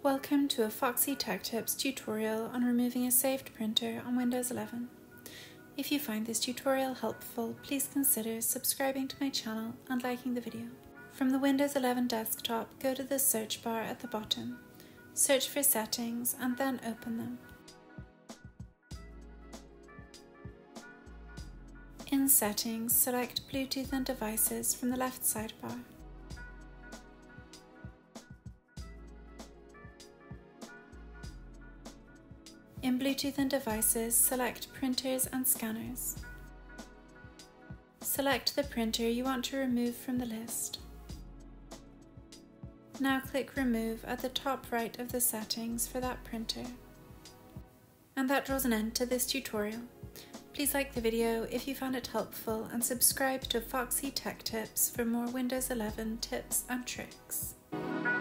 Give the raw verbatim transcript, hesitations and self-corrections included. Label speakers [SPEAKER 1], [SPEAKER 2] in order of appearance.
[SPEAKER 1] Welcome to a Foxy Tech Tips tutorial on removing a saved printer on Windows eleven. If you find this tutorial helpful, please consider subscribing to my channel and liking the video. From the Windows eleven desktop, go to the search bar at the bottom, search for Settings and then open them. In Settings, select Bluetooth and Devices from the left sidebar. In Bluetooth and Devices, select Printers and Scanners. Select the printer you want to remove from the list. Now click Remove at the top right of the settings for that printer. And that draws an end to this tutorial. Please like the video if you found it helpful and subscribe to Foxy Tech Tips for more Windows eleven tips and tricks.